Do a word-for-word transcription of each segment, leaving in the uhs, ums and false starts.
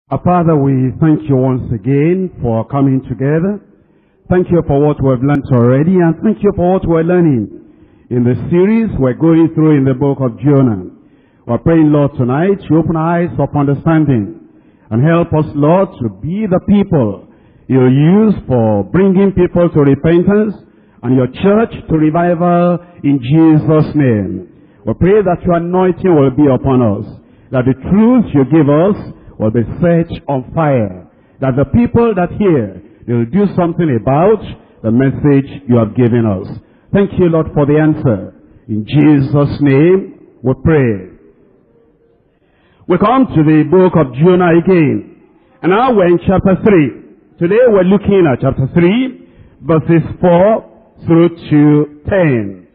Our Father, we thank you once again for coming together. Thank you for what we've learned already, and thank you for what we're learning in the series we're going through in the book of Jonah. We're praying, Lord, tonight, you open our eyes of understanding and help us, Lord, to be the people you use for bringing people to repentance and your church to revival in Jesus' name. We pray that your anointing will be upon us, that the truth you give us will be set on fire, that the people that hear will do something about the message you have given us. Thank you, Lord, for the answer. In Jesus' name we pray. We come to the book of Jonah again, and now we're in chapter three. Today we're looking at chapter three, verses four through to ten.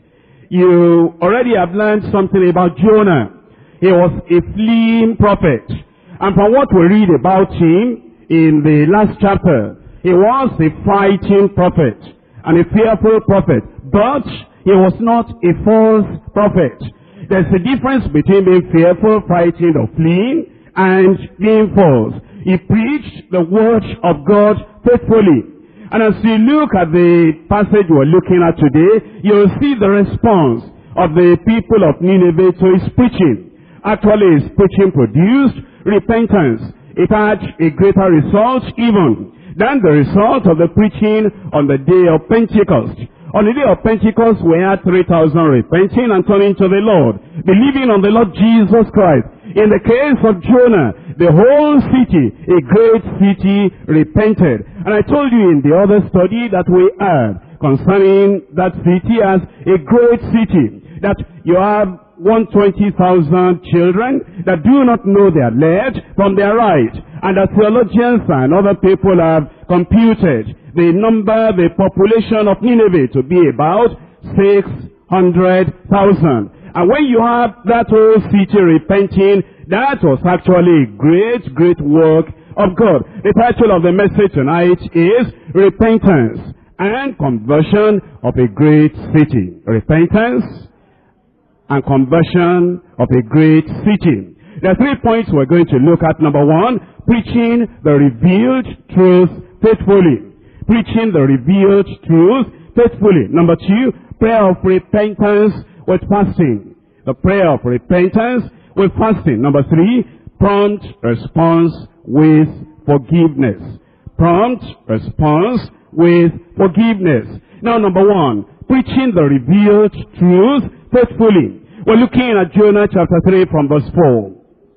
You already have learned something about Jonah. He was a fleeing prophet. And from what we read about him in the last chapter, he was a fighting prophet and a fearful prophet. But he was not a false prophet. There's a difference between being fearful, fighting, or fleeing, and being false. He preached the word of God faithfully. And as you look at the passage we're looking at today, you'll see the response of the people of Nineveh to his preaching. Actually, his preaching produced repentance. It had a greater result even than the result of the preaching on the day of Pentecost. On the day of Pentecost, we had three thousand repenting and turning to the Lord, believing on the Lord Jesus Christ. In the case of Jonah, the whole city, a great city, repented. And I told you in the other study that we had concerning that city as a great city, that you have one hundred twenty thousand children that do not know their left from their right. And the theologians and other people have computed the number, the population of Nineveh to be about six hundred thousand. And when you have that whole city repenting, that was actually a great, great work of God. The title of the message tonight is Repentance and Conversion of a Great City. Repentance and conversion of a great city. There are three points we're going to look at. Number one, preaching the revealed truth faithfully. Preaching the revealed truth faithfully. Number two, prayer of repentance with fasting. The prayer of repentance with fasting. Number three, prompt response with forgiveness. Prompt response with forgiveness. Now, number one, preaching the revealed truth faithfully. We're looking at Jonah chapter three from verse four.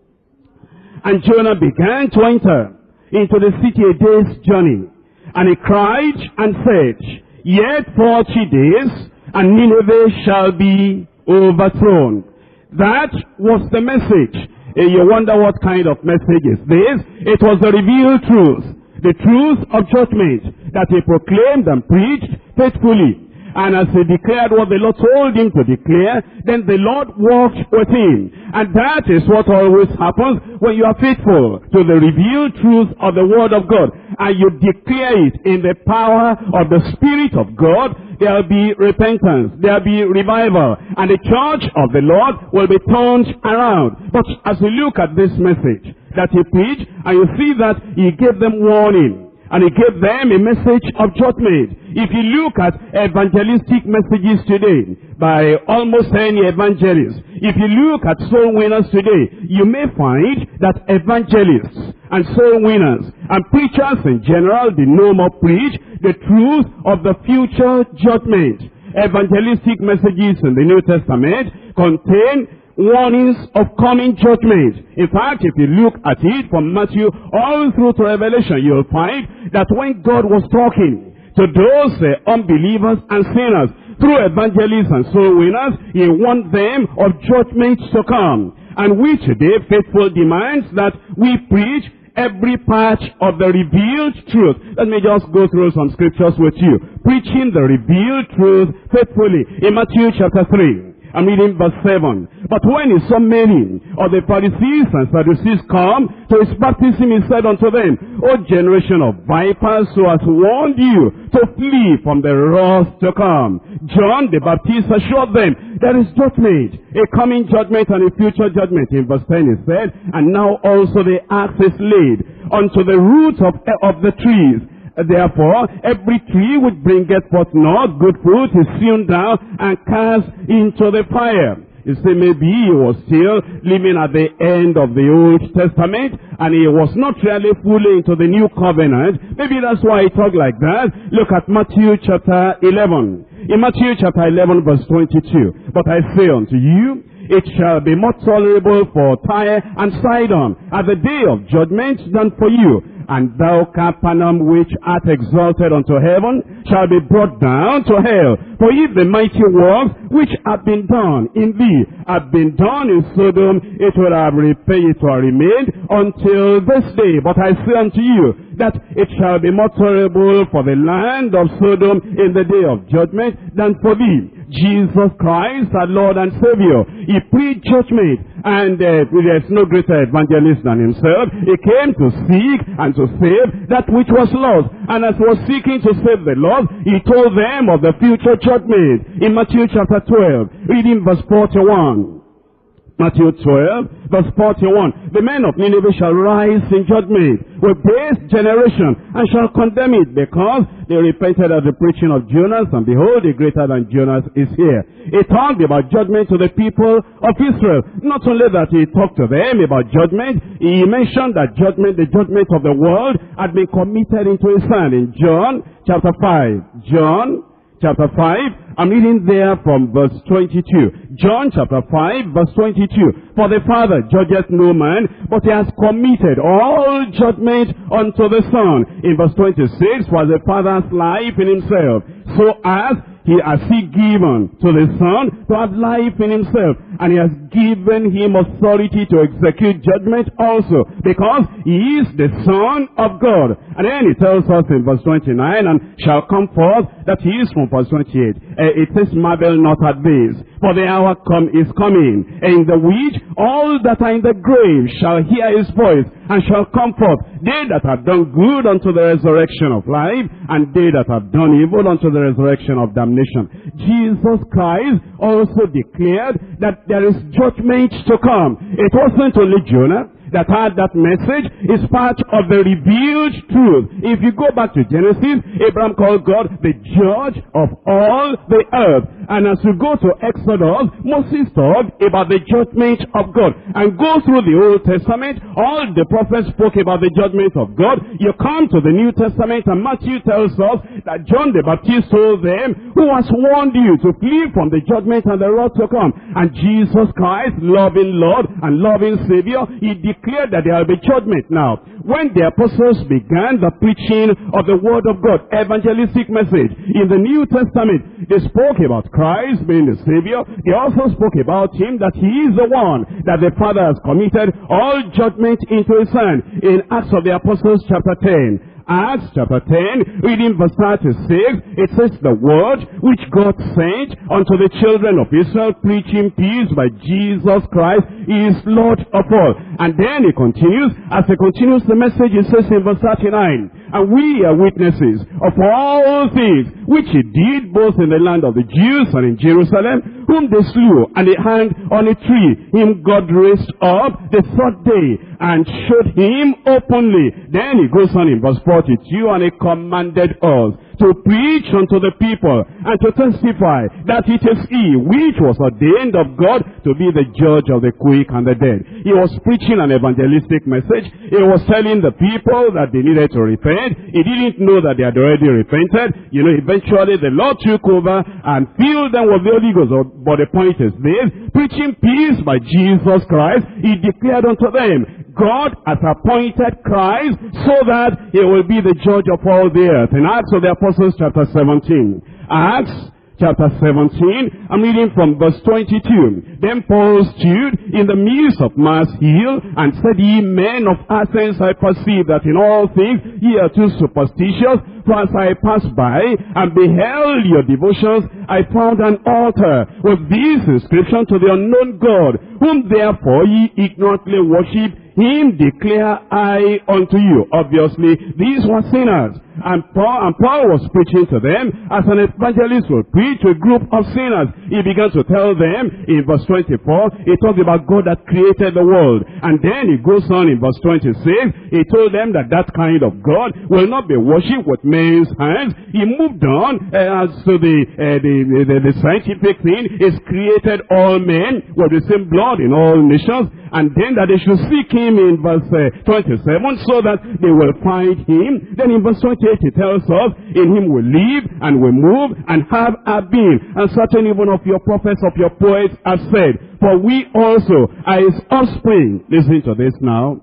And Jonah began to enter into the city a day's journey. And he cried and said, Yet forty days, and Nineveh shall be overthrown. That was the message. You wonder what kind of message is this? It was the revealed truth. The truth of judgment that he proclaimed and preached faithfully. And as he declared what the Lord told him to declare, then the Lord walked with him. And that is what always happens when you are faithful to the revealed truth of the Word of God. And you declare it in the power of the Spirit of God, there will be repentance, there will be revival. And the church of the Lord will be turned around. But as we look at this message that he preached, and you see that he gave them warning. And he gave them a message of judgment. If you look at evangelistic messages today, by almost any evangelist, if you look at soul winners today, you may find that evangelists and soul winners and preachers in general, they no more preach the truth of the future judgment. Evangelistic messages in the New Testament contain warnings of coming judgment. In fact, if you look at it from Matthew all through to Revelation, you'll find that when God was talking to those uh, unbelievers and sinners through evangelists and soul winners, he warned them of judgment to come. And we today, faithful demands that we preach every part of the revealed truth. Let me just go through some scriptures with you. Preaching the revealed truth faithfully. In Matthew chapter three. I'm reading verse seven. But when he saw many of the Pharisees and Sadducees come to his baptism, he said unto them, O generation of vipers, who has warned you to flee from the wrath to come? John the Baptist assured them, there is judgment, a coming judgment and a future judgment. In verse ten he said, and now also the axe is laid unto the roots of, of the trees. Therefore, every tree which bringeth forth not good fruit is hewn down and cast into the fire. You see, maybe he was still living at the end of the Old Testament, and he was not really fully into the New Covenant. Maybe that's why he talked like that. Look at Matthew chapter eleven. In Matthew chapter eleven verse twenty-two. But I say unto you, it shall be more tolerable for Tyre and Sidon at the day of judgment than for you. And thou, Capernaum, which art exalted unto heaven, shall be brought down to hell. For if the mighty works which have been done in thee have been done in Sodom, it will have repaid, it will remain until this day. But I say unto you, that it shall be more tolerable for the land of Sodom in the day of judgment than for thee. Jesus Christ, our Lord and Savior, he preached judgment, and uh, there's no greater evangelist than himself. He came to seek and to save that which was lost. And as he was seeking to save the lost, he told them of the future judgment. In Matthew chapter twelve, reading verse forty-one. Matthew twelve, verse forty-one. The men of Nineveh shall rise in judgment with this generation, and shall condemn it, because they repented at the preaching of Jonas, and behold, a greater than Jonas is here. He talked about judgment to the people of Israel. Not only that he talked to them about judgment, he mentioned that judgment, the judgment of the world, had been committed into his hand. In John chapter five. John chapter five, I'm reading there from verse twenty-two. John chapter five, verse twenty-two. For the Father judgeth no man, but he has committed all judgment unto the Son. In verse twenty-six, was the Father's life in himself, so as he has he given to the Son to have life in himself, and he has given him authority to execute judgment also, because he is the Son of God. And then he tells us in verse twenty-nine, and shall come forth, that he is from verse twenty-eight. Uh, it says, marvel not at this, for the hour come is coming, in the which all that are in the grave shall hear his voice, and shall come forth, they that have done good unto the resurrection of life, and they that have done evil unto the resurrection of damnation. Jesus Christ also declared that there is judgment to come. It wasn't only Jonah that had that message. Is part of the revealed truth. If you go back to Genesis, Abraham called God the judge of all the earth. And as you go to Exodus, Moses talked about the judgment of God. And go through the Old Testament, all the prophets spoke about the judgment of God. You come to the New Testament, and Matthew tells us that John the Baptist told them, who has warned you to flee from the judgment and the wrath to come. And Jesus Christ, loving Lord and loving Savior, he declared that there will be judgment. Now, when the apostles began the preaching of the word of God, evangelistic message, in the New Testament, they spoke about Christ being the Savior. They also spoke about him, that he is the one that the Father has committed all judgment into his hand. In Acts of the Apostles chapter ten, Acts chapter ten, reading verse thirty-six, it says, the word which God sent unto the children of Israel, preaching peace by Jesus Christ, is Lord of all. And then he continues, as he continues the message, it says in verse thirty-nine, and we are witnesses of all things which he did both in the land of the Jews and in Jerusalem, whom they slew and they hanged on a tree. Him God raised up the third day and showed him openly. Then he goes on in verse forty-two, and he commanded us to preach unto the people and to testify that it is he which was ordained of God to be the judge of the quick and the dead. He was preaching an evangelistic message. He was telling the people that they needed to repent. He didn't know that they had already repented. You know, eventually the Lord took over and filled them with the Holy Ghost. But the point is this, preaching peace by Jesus Christ, he declared unto them, God has appointed Christ so that he will be the judge of all the earth. In Acts of the Apostles chapter seventeen. Acts chapter seventeen, I'm reading from verse twenty-two. Then Paul stood in the midst of Mars Hill and said, ye men of Athens, I perceive that in all things ye are too superstitious. For as I passed by and beheld your devotions, I found an altar with this inscription, to the unknown God, whom therefore ye ignorantly worship. him declare I unto you. Obviously, these were sinners. And Paul, and Paul was preaching to them as an evangelist will preach to a group of sinners. He began to tell them in verse twenty-four, he talked about God that created the world. And then he goes on in verse twenty-six, he told them that that kind of God will not be worshipped with men's hands. He moved on uh, as to the, uh, the, the, the scientific thing, is created all men with the same blood in all nations. And then that they should seek him in verse uh, twenty-seven so that they will find him. Then in verse twenty-eight he tells us, in him we live and we move and have our being. And certain even of your prophets, of your poets have said, for we also are his offspring. Listen to this now.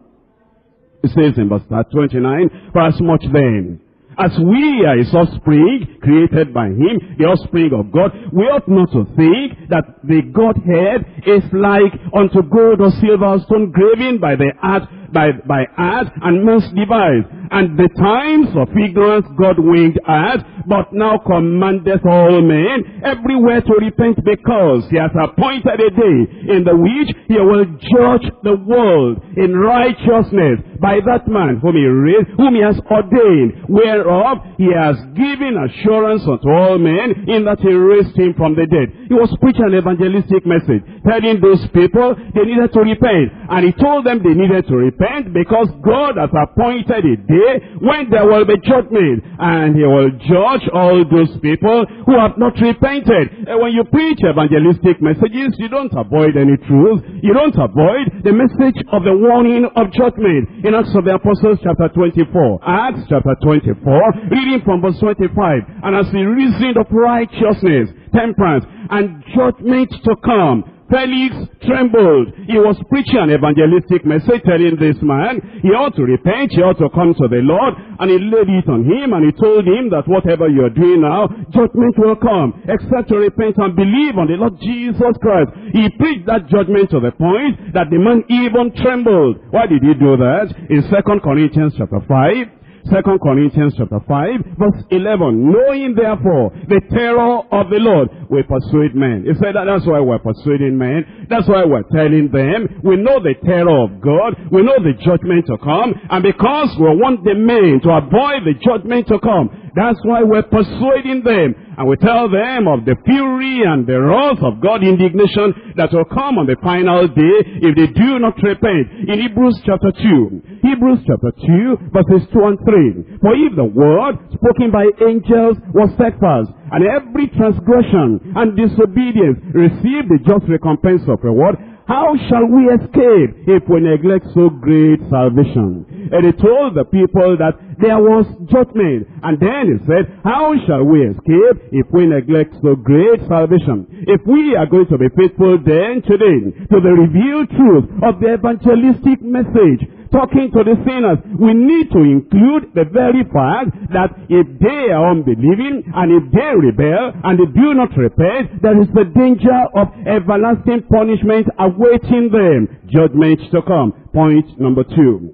It says in verse twenty-nine, for as much then as we are his offspring, created by him, the offspring of God, we ought not to think that the Godhead is like unto gold or silver or stone graven by the art, by, by art and man's device. And the times of ignorance God winked at, but now commandeth all men everywhere to repent, because he has appointed a day in the which he will judge the world in righteousness by that man whom he raised, whom he has ordained, whereof he has given assurance unto all men in that he raised him from the dead. He was preaching an evangelistic message, telling those people they needed to repent. And he told them they needed to repent because God has appointed a day when there will be judgment, and he will judge all those people who have not repented. And when you preach evangelistic messages, you don't avoid any truth. You don't avoid the message of the warning of judgment. In Acts of the Apostles chapter twenty-four, Acts chapter twenty-four, reading from verse twenty-five, and as he reasoned of righteousness, temperance, and judgment to come, Felix trembled. He was preaching an evangelistic message, telling this man he ought to repent, he ought to come to the Lord, and he laid it on him, and he told him that whatever you are doing now, judgment will come, except to repent and believe on the Lord Jesus Christ. He preached that judgment to the point that the man even trembled. Why did he do that? In Second Corinthians chapter five, Second Corinthians chapter five, verse eleven, knowing therefore the terror of the Lord, we persuade men. He said that that's why we're persuading men. That's why we're telling them, we know the terror of God, we know the judgment to come, and because we want the men to avoid the judgment to come, that's why we're persuading them. And we tell them of the fury and the wrath of God, indignation that will come on the final day if they do not repent. In Hebrews chapter two, Hebrews chapter two, verses two and three. For if the word spoken by angels was steadfast, and every transgression and disobedience received the just recompense of reward, how shall we escape if we neglect so great salvation? And he told the people that there was judgment. And then he said, how shall we escape if we neglect so great salvation? If we are going to be faithful then today to the revealed truth of the evangelistic message, talking to the sinners, we need to include the very fact that if they are unbelieving and if they rebel and they do not repent, there is the danger of everlasting punishment awaiting them, judgment to come. Point number two.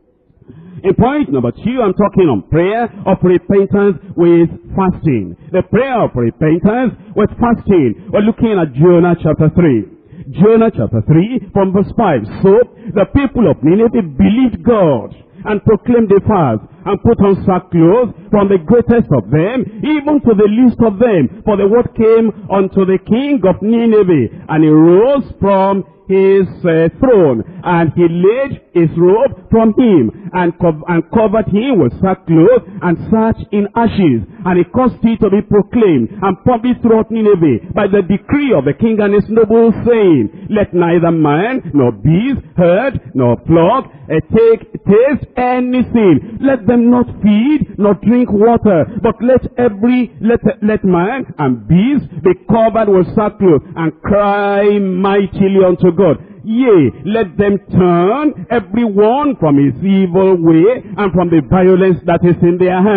In point number two, I'm talking on prayer of repentance with fasting. The prayer of repentance with fasting. We're looking at Jonah chapter three. Jonah chapter three from verse five. So the people of Nineveh believed God and proclaimed a fast and put on sackcloth, from the greatest of them even to the least of them. For the word came unto the king of Nineveh, and he rose from his uh, throne, and he laid his robe from him, and, co and covered him with sackcloth, and sat in ashes. And he caused it to be proclaimed and published throughout Nineveh by the decree of the king and his nobles, saying, let neither man, nor beast, herd, nor flock uh, take taste anything. Let them not feed, nor drink water, but let every, let, let man and beast be covered with sackcloth, and cry mightily unto God. Yea, let them turn every one from his evil way and from the violence that is in their hands.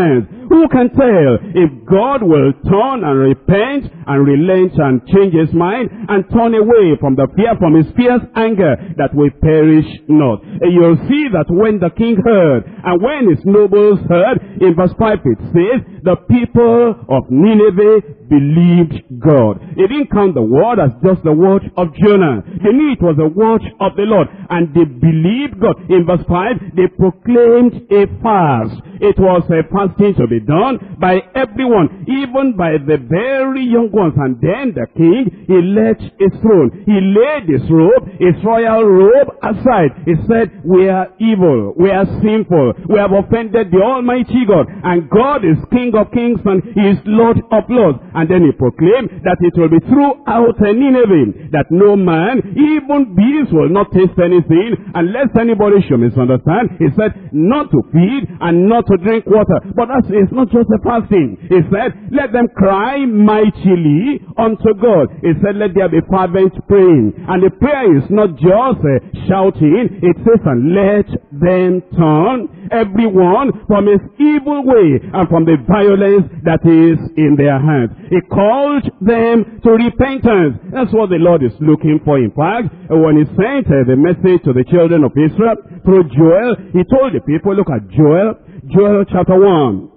Who can tell if God will turn and repent and relent and change his mind and turn away from the fear, from his fierce anger, that we perish not? And you'll see that when the king heard, and when his nobles heard, in verse five it says, the people of Nineveh believed God. They didn't count the word as just the word of Jonah. They knew it was the word of the Lord, and they believed God. In verse five, they proclaimed a fast. It was a fasting to be done by everyone, even by the very young ones. And then the king, he left his throne. He laid his robe, his royal robe aside. He said, we are evil, we are sinful, we have offended the Almighty God, and God is King of kings and he is Lord of lords. And then he proclaimed that it will be throughout Nineveh, that no man, even beasts, will not taste anything, unless anybody should misunderstand. He said, not to feed and not to drink water. But that's, it's not just a fasting. He said, let them cry mightily unto God. He said, let there be fervent praying. And the prayer is not just uh, shouting. It says, and let them turn everyone from his evil way and from the violence that is in their hands. He called them to repentance. That's what the Lord is looking for. In fact, when he sent uh, the message to the children of Israel through Joel, he told the people, look at Joel, Joel chapter one.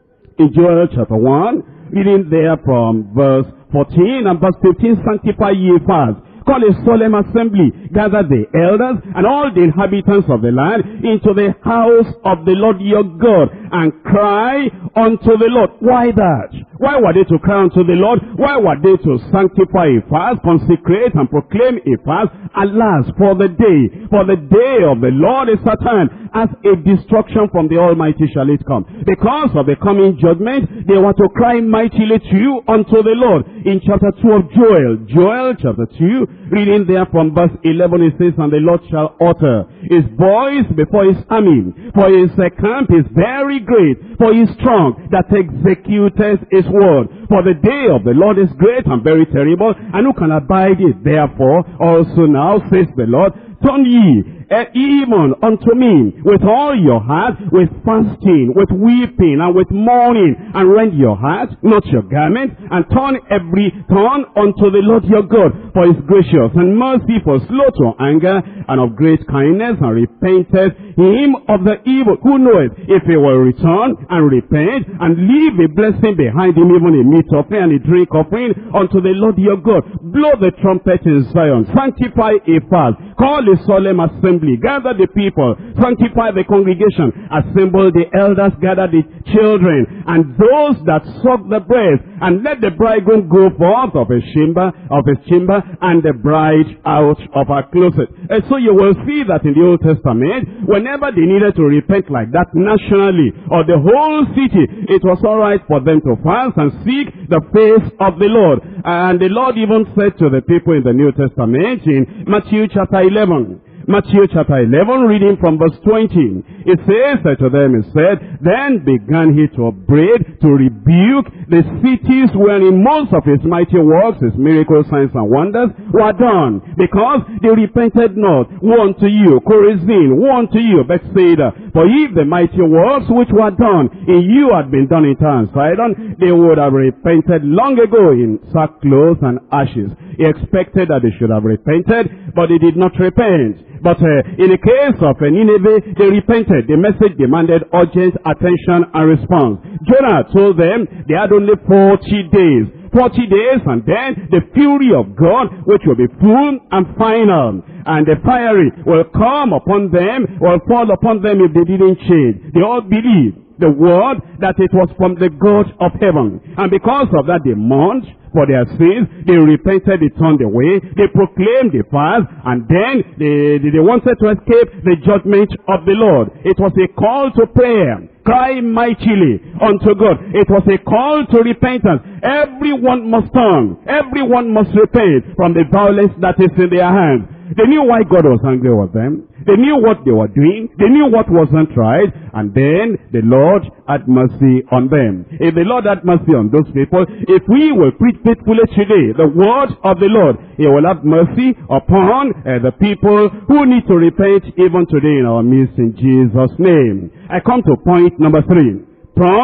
In Joel chapter one, reading there from verse fourteen and verse fifteen, sanctify ye fast. Call a solemn assembly, gather the elders and all the inhabitants of the land into the house of the Lord your God, and cry unto the Lord. Why that? Why were they to cry unto the Lord? Why were they to sanctify a fast, consecrate and proclaim a fast? Alas, for the day, for the day of the Lord is at hand. As a destruction from the Almighty shall it come. Because of the coming judgment, they were to cry mightily to you unto the Lord. In chapter two of Joel, Joel chapter two, reading there from verse eleven, it says, and the Lord shall utter his voice before his army, for his uh, camp is very great, for he is strong that executeth his word. For the day of the Lord is great and very terrible, and who can abide it? Therefore also now, says the Lord, turn ye Uh, even unto me with all your heart, with fasting, with weeping, and with mourning, and rend your heart, not your garment, and turn every turn unto the Lord your God, for he is gracious and merciful, slow to anger, and of great kindness, and repenteth him of the evil. Who knoweth if he will return and repent, and leave a blessing behind him, even a meat offering and a drink offering unto the Lord your God? Blow the trumpet in Zion, sanctify a fast, call a solemn assembly, gather the people, sanctify the congregation, assemble the elders, gather the children, and those that suck the breast, and let the bridegroom go forth of his chamber, of his chamber, and the bride out of her closet. And so you will see that in the Old Testament, whenever they needed to repent like that nationally, or the whole city, it was all right for them to fast and seek the face of the Lord. And the Lord even said to the people in the New Testament, in Matthew chapter eleven, Matthew chapter eleven, reading from verse twenty, it says to them, it said, then began he to upbraid, to rebuke the cities wherein most of his mighty works, his miracles, signs, and wonders were done, because they repented not. Woe unto you, Chorazin! Woe unto you, Bethsaida! For if the mighty works which were done in you had been done in Tyre and Sidon, they would have repented long ago in sackcloth and ashes. He expected that they should have repented, but they did not repent. But uh, in the case of uh, Nineveh, they repented. The message demanded urgent attention and response. Jonah told them they had only forty days. forty days, and then the fury of God, which will be full and final. And the fiery will come upon them, will fall upon them if they didn't change. They all believed the word that it was from the God of heaven. And because of that, they mourned for their sins, they repented, they turned away, they proclaimed the fast, and then they, they wanted to escape the judgment of the Lord. It was a call to prayer. Cry mightily unto God. It was a call to repentance. Everyone must turn. Everyone must repent from the violence that is in their hands. They knew why God was angry with them. They knew what they were doing. They knew what wasn't right. And then the Lord had mercy on them. If the Lord had mercy on those people, if we will preach faithfully today the word of the Lord, he will have mercy upon uh, the people who need to repent even today in our midst, in Jesus' name. I come to point number three. Prompt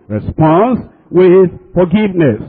response with forgiveness.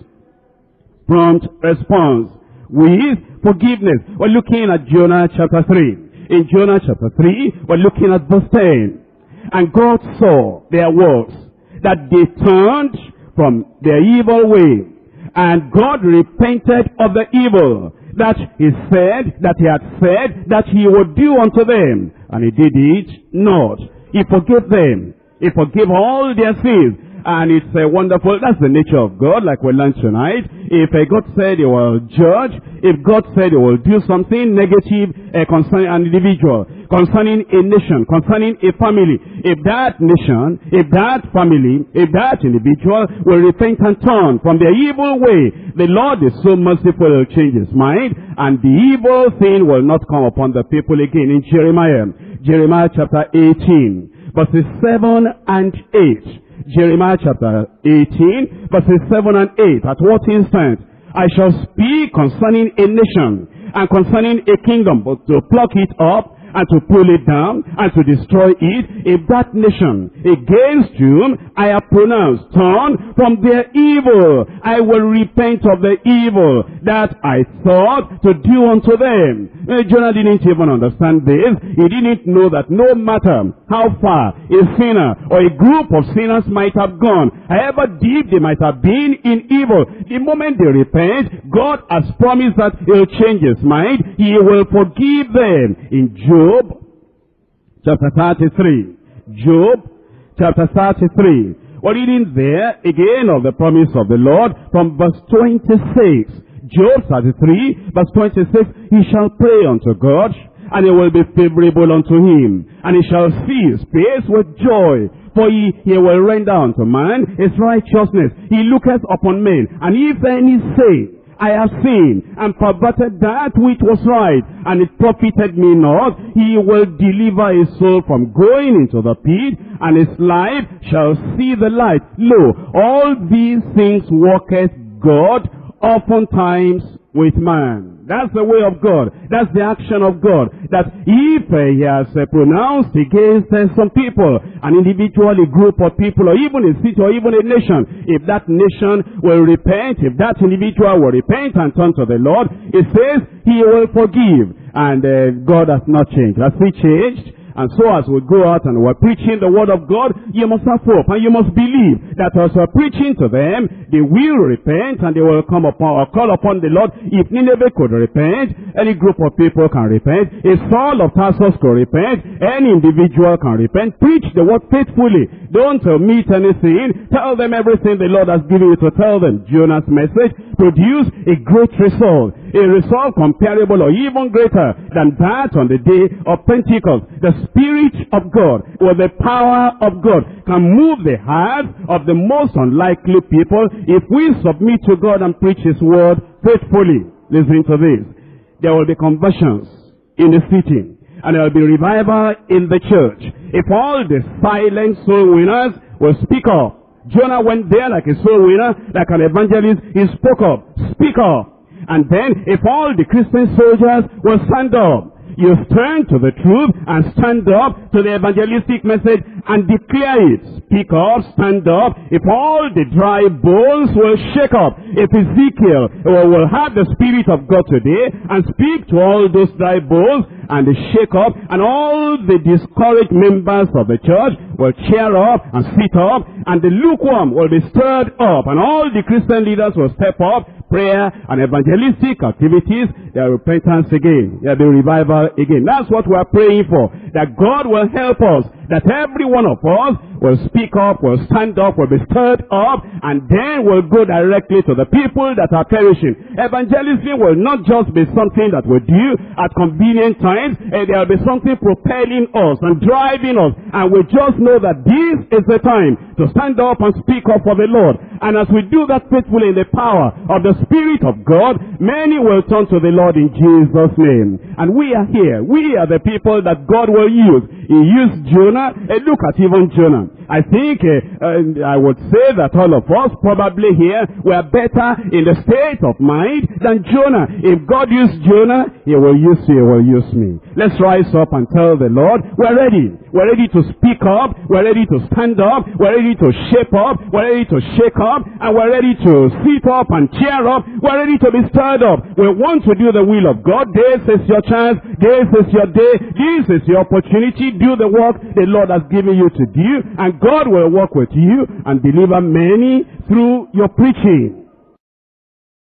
Prompt response with forgiveness. We're looking at Jonah chapter three. In Jonah chapter three, we're looking at verse ten. And God saw their works, that they turned from their evil way. And God repented of the evil that he said, that he had said, that he would do unto them. And he did it not. He forgave them. He forgave all their sins. And it's uh, wonderful. That's the nature of God, like we learned tonight. If uh, God said he will judge, if God said he will do something negative uh, concerning an individual, concerning a nation, concerning a family, if that nation, if that family, if that individual will repent and turn from their evil way, the Lord is so merciful, he'll change his mind, and the evil thing will not come upon the people again. In Jeremiah, Jeremiah chapter eighteen, verses seven and eight. Jeremiah chapter eighteen, verses seven and eight. At what instant I shall speak concerning a nation and concerning a kingdom, but to pluck it up and to pull it down and to destroy it, if that nation against whom I have pronounced turn from their evil, I will repent of the evil that I thought to do unto them. Uh, Jonah didn't even understand this. He didn't know that no matter how far a sinner or a group of sinners might have gone, however deep they might have been in evil, the moment they repent, God has promised that he'll change his mind. He will forgive them. In Job chapter thirty-three. Job chapter thirty-three. We're reading there again of the promise of the Lord from verse twenty-six. Job thirty-three, verse twenty-six. He shall pray unto God, and it will be favorable unto him, and he shall see his face with joy. For he, he will render unto man his righteousness. He looketh upon men, and if any say, I have sinned and perverted that which was right, and it profited me not, he will deliver his soul from going into the pit, and his life shall see the light. Lo, all these things worketh God oftentimes with man. That's the way of God. That's the action of God. That if uh, he has uh, pronounced against uh, some people, an individual, a group of people, or even a city, or even a nation, if that nation will repent, if that individual will repent and turn to the Lord, it says he will forgive. And uh, God has not changed. Has he changed? And so as we go out and we're preaching the word of God, you must have hope and you must believe that as we're preaching to them, they will repent and they will come upon or call upon the Lord. If Nineveh could repent, any group of people can repent. If Saul of Tarsus could repent, any individual can repent. Preach the word faithfully. Don't omit anything. Tell them everything the Lord has given you to tell them. Jonah's message produced a great result. A result comparable or even greater than that on the day of Pentecost. The Spirit of God, or the power of God, can move the hearts of the most unlikely people if we submit to God and preach his word faithfully. Listen to this. There will be conversions in the city, and there will be revival in the church if all the silent soul winners will speak up. Jonah went there like a soul winner, like an evangelist. He spoke up. Speak up. And then if all the Christian soldiers will stand up, you turn to the truth and stand up to the evangelistic message and declare it. Speak up, stand up. If all the dry bones will shake up, if Ezekiel will have the Spirit of God today and speak to all those dry bones and they shake up, and all the discouraged members of the church will cheer up and sit up, and the lukewarm will be stirred up, and all the Christian leaders will step up, prayer and evangelistic activities, there will be repentance again, there will be revival again. That's what we are praying for, that God will help us, that every one of us will speak up, will stand up, will be stirred up, and then will go directly to the people that are perishing. Evangelism will not just be something that we do at convenient times, and there will be something propelling us and driving us, and we just know that this is the time to stand up and speak up for the Lord. And as we do that faithfully in the power of the Spirit of God, many will turn to the Lord in Jesus' name. And we are here. We are the people that God will use. He used Jonah. And look at even Jonah. I think uh, uh, I would say that all of us probably here were better in the state of mind than Jonah. If God used Jonah, he will use you, he will use me. Let's rise up and tell the Lord, we're ready. We're ready to speak up. We're ready to stand up. We're ready to shape up. We're ready to shake up. And we're ready to sit up and cheer up. We're ready to be stirred up. We want to do the will of God. This is your chance. This is your day. This is your opportunity. Do the work the Lord has given you to do. And God will work with you and deliver many through your preaching.